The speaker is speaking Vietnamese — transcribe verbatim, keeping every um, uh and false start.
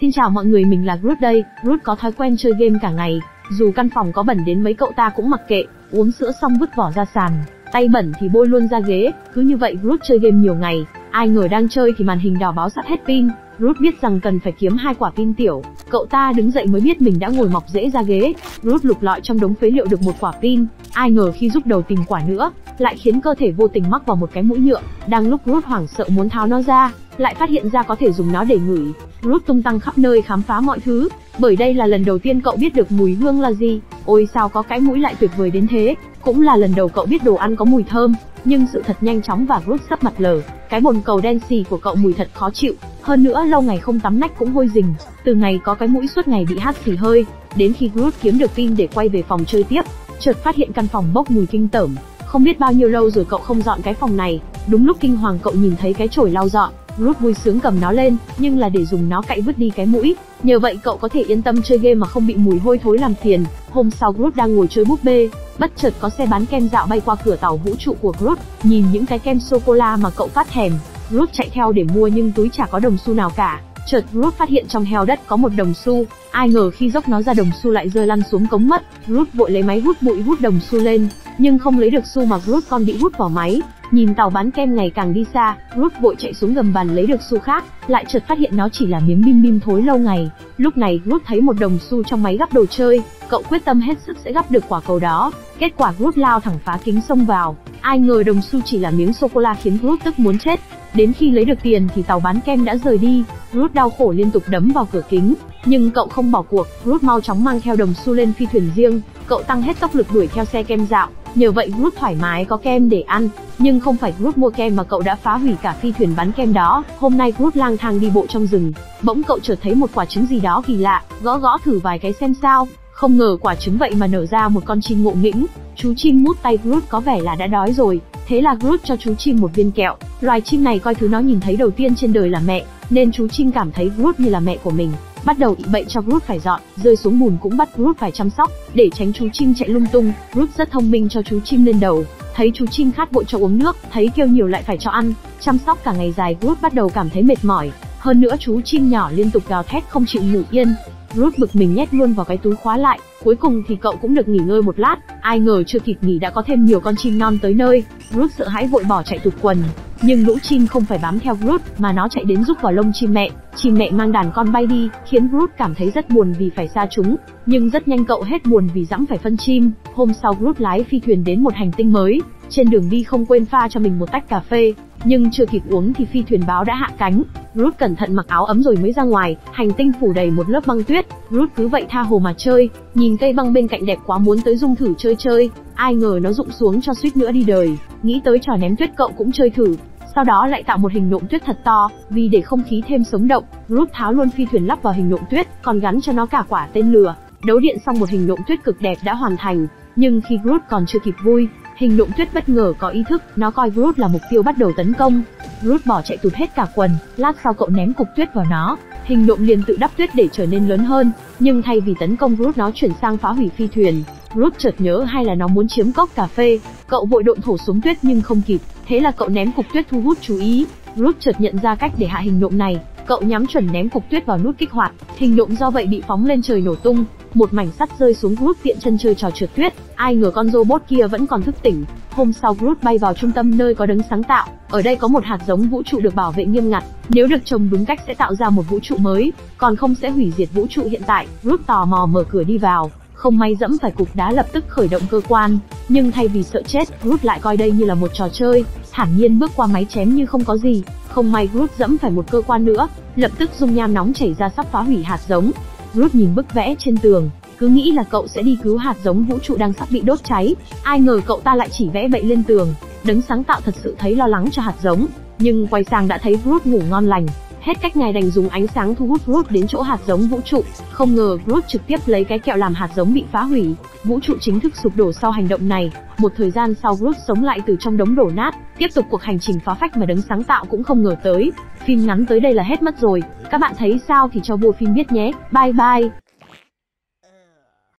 Xin chào mọi người, mình là Groot đây. Groot có thói quen chơi game cả ngày, dù căn phòng có bẩn đến mấy cậu ta cũng mặc kệ, uống sữa xong vứt vỏ ra sàn, tay bẩn thì bôi luôn ra ghế. Cứ như vậy Groot chơi game nhiều ngày, ai ngờ đang chơi thì màn hình đỏ báo sắp hết pin. Groot biết rằng cần phải kiếm hai quả pin tiểu, cậu ta đứng dậy mới biết mình đã ngồi mọc rễ ra ghế. Groot lục lọi trong đống phế liệu được một quả pin, ai ngờ khi rúc đầu tìm quả nữa, lại khiến cơ thể vô tình mắc vào một cái mũi nhựa. Đang lúc Groot hoảng sợ muốn tháo nó ra, lại phát hiện ra có thể dùng nó để ngửi. Groot tung tăng khắp nơi khám phá mọi thứ, bởi đây là lần đầu tiên cậu biết được mùi hương là gì. Ôi sao có cái mũi lại tuyệt vời đến thế, cũng là lần đầu cậu biết đồ ăn có mùi thơm. Nhưng sự thật nhanh chóng và Groot sắp mặt lờ, cái bồn cầu đen xì của cậu mùi thật khó chịu, hơn nữa lâu ngày không tắm nách cũng hôi rình. Từ ngày có cái mũi suốt ngày bị hắt xì hơi, đến khi Groot kiếm được pin để quay về phòng chơi tiếp, chợt phát hiện căn phòng bốc mùi kinh tởm. Không biết bao nhiêu lâu rồi cậu không dọn cái phòng này. Đúng lúc kinh hoàng cậu nhìn thấy cái chổi lau dọn, Groot vui sướng cầm nó lên, nhưng là để dùng nó cạy vứt đi cái mũi. Nhờ vậy cậu có thể yên tâm chơi game mà không bị mùi hôi thối làm phiền. Hôm sau Groot đang ngồi chơi búp bê, bất chợt có xe bán kem dạo bay qua cửa tàu vũ trụ của Groot. Nhìn những cái kem sô cô la mà cậu phát thèm, Groot chạy theo để mua nhưng túi chả có đồng xu nào cả. Chợt Groot phát hiện trong heo đất có một đồng xu, ai ngờ khi dốc nó ra đồng xu lại rơi lăn xuống cống mất. Groot vội lấy máy hút bụi hút đồng xu lên, nhưng không lấy được xu mà Groot còn bị hút vào máy. Nhìn tàu bán kem ngày càng đi xa, Groot vội chạy xuống gầm bàn lấy được xu khác, lại chợt phát hiện nó chỉ là miếng bim bim thối lâu ngày. Lúc này Groot thấy một đồng xu trong máy gắp đồ chơi, cậu quyết tâm hết sức sẽ gắp được quả cầu đó. Kết quả Groot lao thẳng phá kính xông vào, ai ngờ đồng xu chỉ là miếng sô cô la khiến Groot tức muốn chết. Đến khi lấy được tiền thì tàu bán kem đã rời đi. Groot đau khổ liên tục đấm vào cửa kính, nhưng cậu không bỏ cuộc. Groot mau chóng mang theo đồng xu lên phi thuyền riêng, cậu tăng hết tốc lực đuổi theo xe kem dạo. Nhờ vậy Groot thoải mái có kem để ăn. Nhưng không phải Groot mua kem mà cậu đã phá hủy cả phi thuyền bán kem đó. Hôm nay Groot lang thang đi bộ trong rừng, bỗng cậu chợt thấy một quả trứng gì đó kỳ lạ, gõ gõ thử vài cái xem sao. Không ngờ quả trứng vậy mà nở ra một con chim ngộ nghĩnh. Chú chim mút tay Groot có vẻ là đã đói rồi, thế là Groot cho chú chim một viên kẹo. Loài chim này coi thứ nó nhìn thấy đầu tiên trên đời là mẹ, nên chú chim cảm thấy Groot như là mẹ của mình, bắt đầu ị bậy cho Groot phải dọn, rơi xuống bùn cũng bắt Groot phải chăm sóc, để tránh chú chim chạy lung tung. Groot rất thông minh cho chú chim lên đầu, thấy chú chim khát vội cho uống nước, thấy kêu nhiều lại phải cho ăn, chăm sóc cả ngày dài Groot bắt đầu cảm thấy mệt mỏi. Hơn nữa chú chim nhỏ liên tục gào thét không chịu ngủ yên. Groot bực mình nhét luôn vào cái túi khóa lại. Cuối cùng thì cậu cũng được nghỉ ngơi một lát, ai ngờ chưa kịp nghỉ đã có thêm nhiều con chim non tới nơi. Groot sợ hãi vội bỏ chạy tụt quần, nhưng lũ chim không phải bám theo Groot mà nó chạy đến rúc vào lông chim mẹ. Chim mẹ mang đàn con bay đi, khiến Groot cảm thấy rất buồn vì phải xa chúng, nhưng rất nhanh cậu hết buồn vì dẫm phải phân chim. Hôm sau Groot lái phi thuyền đến một hành tinh mới, trên đường đi không quên pha cho mình một tách cà phê, nhưng chưa kịp uống thì phi thuyền báo đã hạ cánh. Groot cẩn thận mặc áo ấm rồi mới ra ngoài. Hành tinh phủ đầy một lớp băng tuyết, Groot cứ vậy tha hồ mà chơi, nhìn cây băng bên cạnh đẹp quá muốn tới rung thử chơi chơi, ai ngờ nó rụng xuống cho suýt nữa đi đời. Nghĩ tới trò ném tuyết cậu cũng chơi thử, sau đó lại tạo một hình nộm tuyết thật to, vì để không khí thêm sống động, Groot tháo luôn phi thuyền lắp vào hình nộm tuyết, còn gắn cho nó cả quả tên lửa. Đấu điện xong một hình nộm tuyết cực đẹp đã hoàn thành, nhưng khi Groot còn chưa kịp vui, hình nộm tuyết bất ngờ có ý thức, nó coi Groot là mục tiêu bắt đầu tấn công. Groot bỏ chạy tụt hết cả quần, lát sau cậu ném cục tuyết vào nó, hình nộm liền tự đắp tuyết để trở nên lớn hơn, nhưng thay vì tấn công Groot nó chuyển sang phá hủy phi thuyền. Groot chợt nhớ hay là nó muốn chiếm cốc cà phê, cậu vội độn thổ xuống tuyết nhưng không kịp, thế là cậu ném cục tuyết thu hút chú ý. Groot chợt nhận ra cách để hạ hình nộm này, cậu nhắm chuẩn ném cục tuyết vào nút kích hoạt, hình nộm do vậy bị phóng lên trời nổ tung, một mảnh sắt rơi xuống. Groot tiện chân chơi trò trượt tuyết, ai ngờ con robot kia vẫn còn thức tỉnh. Hôm sau Groot bay vào trung tâm nơi có đấng sáng tạo, ở đây có một hạt giống vũ trụ được bảo vệ nghiêm ngặt, nếu được trồng đúng cách sẽ tạo ra một vũ trụ mới, còn không sẽ hủy diệt vũ trụ hiện tại. Groot tò mò mở cửa đi vào, không may dẫm phải cục đá lập tức khởi động cơ quan, nhưng thay vì sợ chết, Groot lại coi đây như là một trò chơi, thản nhiên bước qua máy chém như không có gì. Không may Groot dẫm phải một cơ quan nữa, lập tức dung nham nóng chảy ra sắp phá hủy hạt giống. Groot nhìn bức vẽ trên tường, cứ nghĩ là cậu sẽ đi cứu hạt giống vũ trụ đang sắp bị đốt cháy, ai ngờ cậu ta lại chỉ vẽ bậy lên tường. Đấng sáng tạo thật sự thấy lo lắng cho hạt giống, nhưng quay sang đã thấy Groot ngủ ngon lành, hết cách ngài đành dùng ánh sáng thu hút Groot đến chỗ hạt giống vũ trụ. Không ngờ Groot trực tiếp lấy cái kẹo làm hạt giống bị phá hủy, vũ trụ chính thức sụp đổ sau hành động này. Một thời gian sau Groot sống lại từ trong đống đổ nát, tiếp tục cuộc hành trình phá phách mà đấng sáng tạo cũng không ngờ tới. Phim ngắn tới đây là hết mất rồi, các bạn thấy sao thì cho vua phim biết nhé. Bye bye.